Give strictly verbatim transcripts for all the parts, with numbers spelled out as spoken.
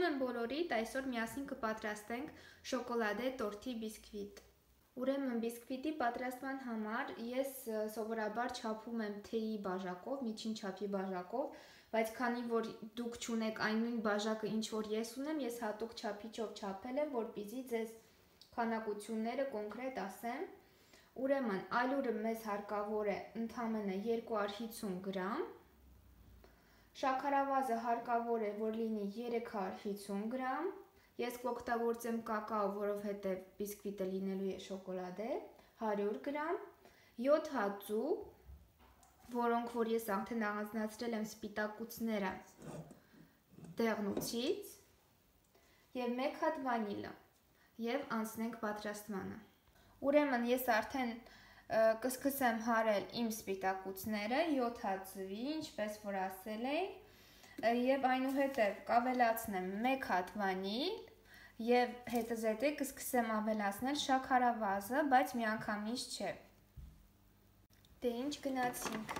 եմ բոլորիդ, այսօր միասին կպատրաստենք շոկոլադե տորթի բիսկվիտ։ Ուրեմն բիսկվիտի պատրաստման համար ես սովորաբար չափում եմ թեյի բաժակով, միջին չափի բաժակով, բայց քանի որ դուք չունեք այն նույն բաժակը, ինչ որ ես ունեմ, ես հատուկ չափիչով չափել եմ, որպեսզի ձեզ քանակությունները կոնկրետ ասեմ։ Ուրեմն ալյուրը մեզ հարկավոր է ընդամենը երկուհարյուր հիսուն գրամ, շաքարավազը հարկավոր է, որ լինի երեք հարյուր հիսուն գրամ, ես կօգտագործեմ կակաո, որովհետև բիսկվիտը լինելու է շոկոլադե, հարյուր գրամ, յոթ հատ ձու, որոնք որ ես արդեն առանձնացրել եմ սպիտակուցները դեղնուցից, և մեկ հատ վանիլը, և անցնենք պատրաստմանը։ Ուրեմն ես արդեն կսկսեմ հարել իմ սպիտակուցները, յոթ հատ ձվի, ինչպես որ ասել էի, և այնուհետև կավելացնեմ մեկ հատ վանիլ, և հետզհետե կսկսեմ ավելացնել շաքարավազը, բայց միանգամից չէ։ Դե ինչ գնացինք։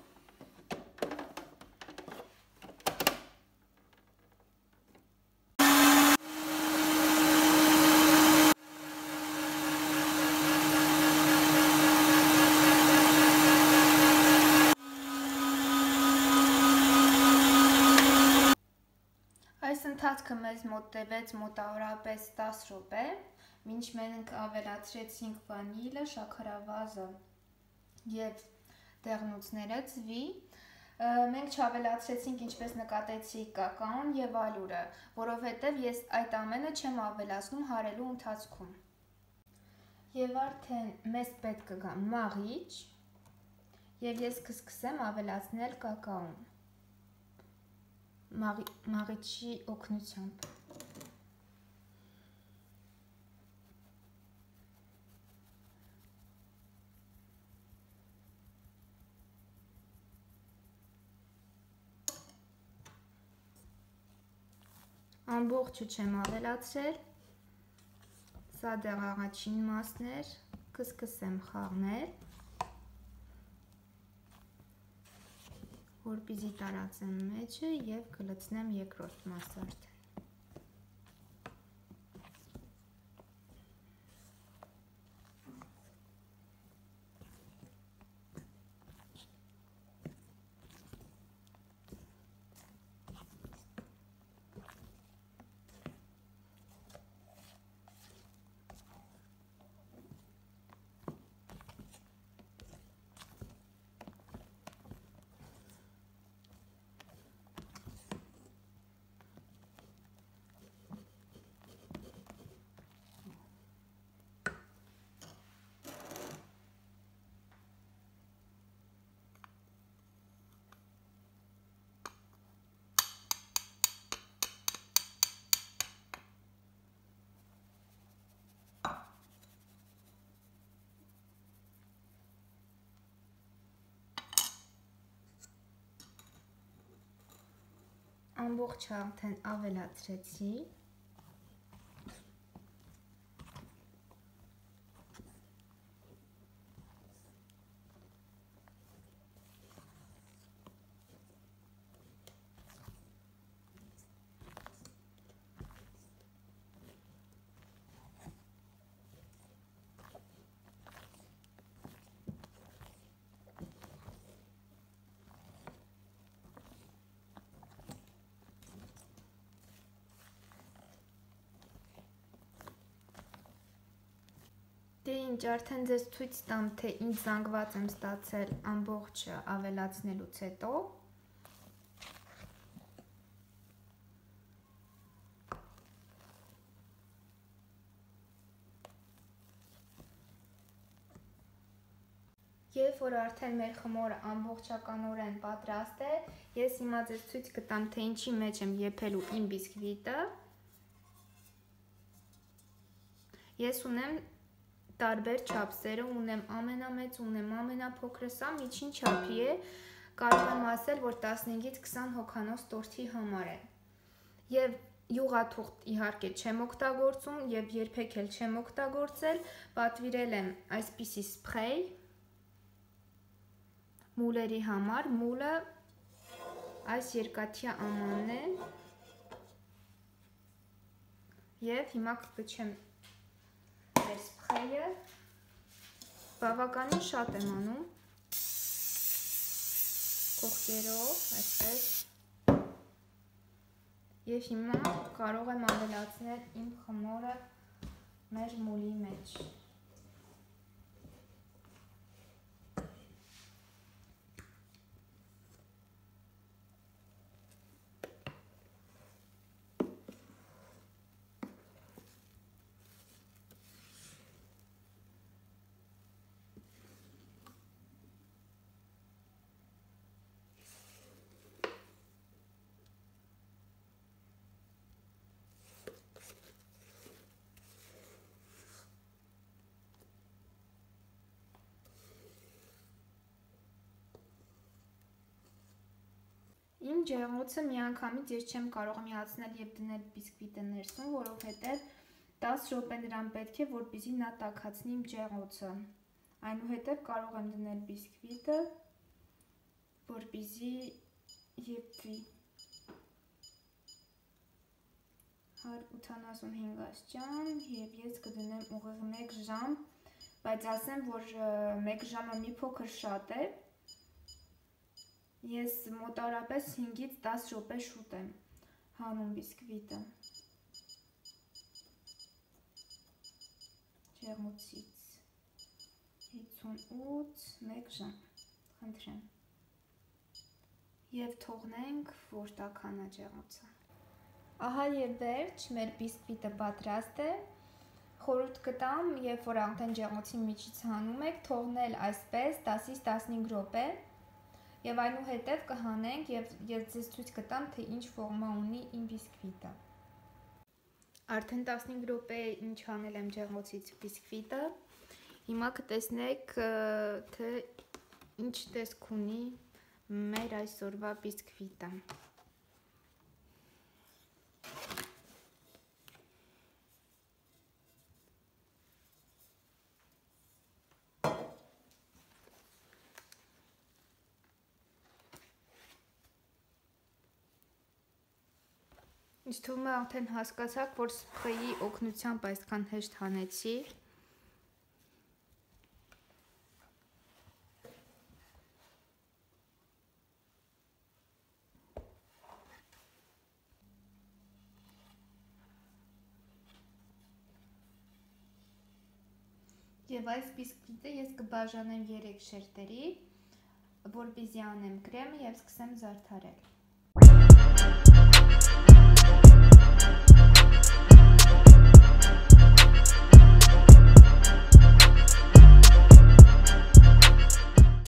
Այս ընթացքը մեզ մոտ տևեց մոտավորապես տասը րոպե, մինչ մենք ավելացրեցինք վանիլը, շաքարավազը և դեղնուցները ձվի, մենք չավելացրեցինք, ինչպես նկատեցի, կակաոն և ալյուրը, որովհետև ես այդ ամենը չեմ ավելացնում հարելու ընթացքում։ Եվ արդեն մեզ պետք կգա մաղիչ, և ես կսկսեմ ավելացնել կակաոն մաղիչի օգնությամբ։ Ամբողջը չեմ ավելացրել, սա դեռ առաջին մասն էր, կսկսեմ խառնել, որպեսզի տարածեմ մեջը և կլցնեմ երկրորդ մասը արդեն։ Ամբողջը արդեն ավելացրեցի, դե ինչ, արդեն ձեզ ցույց տամ, թե ինչ զանգված եմ ստացել ամբողջը ավելացնելուց հետո։ Երբ որ արդեն մեր խմորը ամբողջականորեն պատրաստ է, ես հիմա ձեզ ցույց կտամ, թե ինչի մեջ եմ եփելու իմ բիսկվիտը։ Ես ունեմ տարբեր չափսերը, ունեմ ամենամեծ, ունեմ ամենափոքրը, սա միջին չափի է, կարող եմ ասել, որ տասնհինգից քսան հոգանոց տորթի համար է։ Եվ յուղաթուղթ իհարկե չեմ օգտագործում և երբեք էլ չեմ օգտագործել, պատվիրել եմ այսպիսի սփրեյ մուլերի համար, մուլը այս երկաթյա ամանն է, Եվ հիմա կգցեմ մեր սփխեյը, բավականին շատ եմ անում, կողքերով, այսպես, և հիմա կարող եմ ավելացնել իմ խմորը մեր մուլի մեջ։ Իմ ջեռոցը միանգամից ես չեմ կարող միացնել և դնել բիսկվիտը ներսում, որովհետև տասը րոպե նրան պետք է, որպեսզի նա տաքացնի իմ ջեռոցը։ Այնուհետև կարող եմ դնել բիսկվիտը, որպեսզի եփվի։ հարյուր ութանասունհինգ աստիճան և ես կդնեմ ուղիղ մեկ ժամ, բայց ասեմ, որ մեկ ժամը մի փոքր շատ է։ Ես մոտավորապես հինգից տասը րոպե շուտ եմ հանում բիսկվիտը ջեռոցից, հինգսունութ մեկ ժամ, խնդրեմ, և թողնենք, որ տաքանա ջեռոցը։ Ահա և վերջ, մեր բիսկվիտը պատրաստ է, խորհուրդ կտամ, երբ որ արդեն ջեռոցի միջից հանում եք, թողնել այսպես տասից տասնհինգ րոպե, և այնուհետև կհանենք և ես ձեզ ցույց կտամ, թե ինչ ֆորմա ունի իմ բիսկվիտը։ Արդեն տասնհինգ րոպե ինչ հանել եմ ջեռոցից բիսկվիտը, հիմա կտեսնեք, թե ինչ տեսք ունի մեր այսօրվա բիսկվիտը։ Ինձ թվում է արդեն հասկացաք, որ սփխեյի օգնությամբ այսքան հեշտ հանեցի։ Եվ այս բիսկվիտը ես կբաժանեմ երեք շերտերի, որպեսզի անեմ կրեմը և սկսեմ զարդարել։